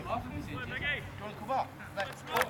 After this, do you want to come up?